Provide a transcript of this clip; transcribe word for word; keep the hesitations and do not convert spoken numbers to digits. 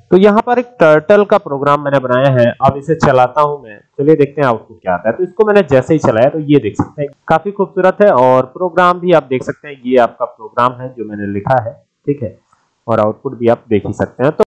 तो यहाँ पर एक टर्टल का प्रोग्राम मैंने बनाया है। अब इसे चलाता हूं मैं, चलिए देखते हैं आउटपुट क्या आता है। तो इसको मैंने जैसे ही चलाया तो ये देख सकते हैं काफी खूबसूरत है, और प्रोग्राम भी आप देख सकते हैं, ये आपका प्रोग्राम है जो मैंने लिखा है, ठीक है, और आउटपुट भी आप देख ही सकते हैं। तो